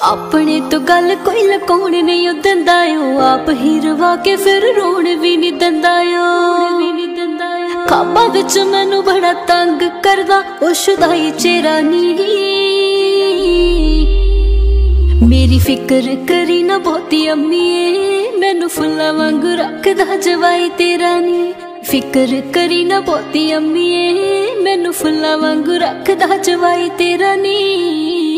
अपने तो गल कोई लकाउण नहीं दिंदा ओ, आप ही रवा के फिर रोण भी नहीं दिंदा ओ। खाबा विच मैनू बड़ा तंग करदा ओ शुदाई चेहरा नी, मेरी फिक्र करी ना बहुती अम्मीए, मैनू फुल्ला वांगू रखदा जवाई तेरा नी। फिक्र करी ना बहुती अम्मीए, मैनू फुल्ला वांगू रखदा जवाई तेरा नी।